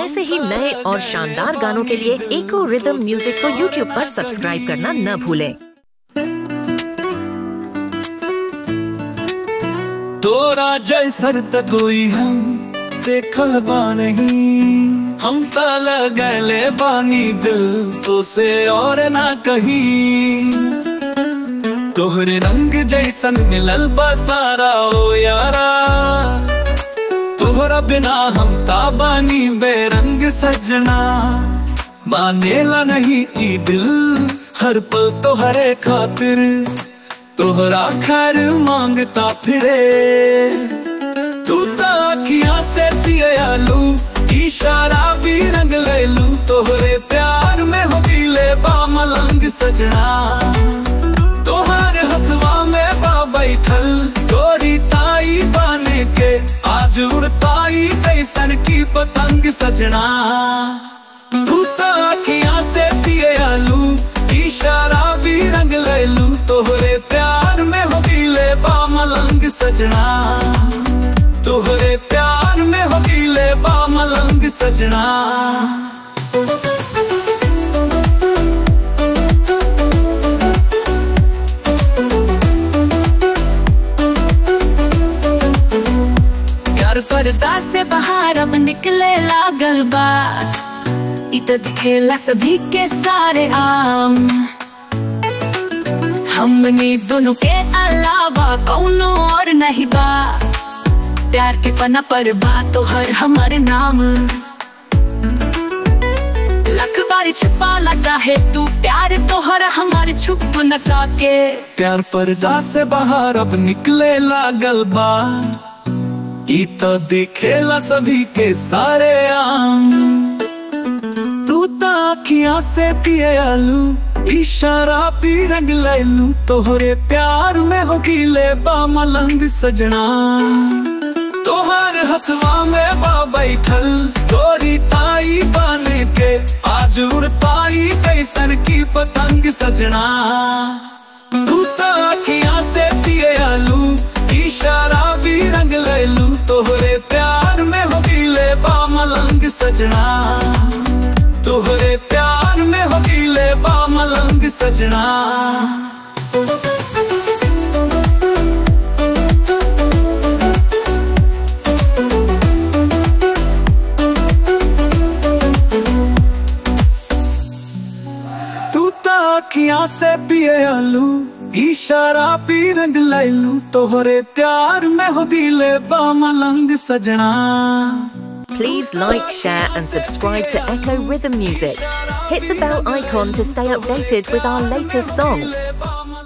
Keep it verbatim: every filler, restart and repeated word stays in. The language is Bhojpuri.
ऐसे ही नए और शानदार गानों के लिए एको रिदम म्यूजिक को यूट्यूब पर सब्सक्राइब करना न भूलें। तोरा जैसर त कोई हम देखल बा नहीं, हम तल गले बानी दिल तो से और ना कहीं। तोहरे रंग जैसन मिलल बतारा ओ यारा, तोहरा बिना हम ताबानी बेरंग सजना। मानेला नहीं ई दिल हर पल तोहरे खातिर, तोहरा खैर मांगता फिरे। तू ता अखियां से पिए आलू, इशारा भी रंग ले लू। तोहरे प्यार में हो गईले बा मलंग सजना। तोहरे हथवा में बा बैठल गोरी ताई बने के, आज उड़ताई जैसन की पतंग सजना। तू ता अखियां से पिए आलू, इशारा भी रंग ले लू। तोहरे प्यार में हो गईले बा मलंग सजना। तोहरे प्यार में हो गईले बा मलंग सजना। पर्दा से बाहर अब निकले लागल बा, इत दिखेला सभी के सारे आम। हमनी दोनों के अलावा कौनो और नहीं बा, प्यार के पन्ना पर बा तो हर हमारे नाम। लख बारी छुपाला चाहे तू प्यार तो हर हमारे छुप न सके। प्यार पर्दा से बाहर अब निकले लागल बा, इता दिखेला सभी के सारे आम। तू ता अखियां से पिए आलू, इशारा भी रंग ले लू। तोहरे प्यार में हो गईले बा मलंग सजना। तोहर हथवा में बा बैठल गोरी ताई बने के, आज उड़ताई जैसन की पतंग सजना। तू ता अखियां से पिए आलू, इशारा भी रंग ले लू। तोहरे प्यार में हो गईले बा मलंग सजना। तोहरे प्यार में हो गईले बा मलंग सजना। तू ता अखियां से पिए आलू, इशारा भी रंग ले लू। तोहरे प्यार में हो गईले बा मलंग सजना। Please like, share and subscribe to Echo Rhythm Music. Hit the bell icon to stay updated with our latest song.